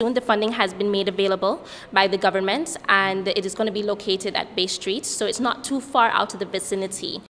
The funding has been made available by the government, and it is going to be located at Bay Street, so it's not too far out of the vicinity.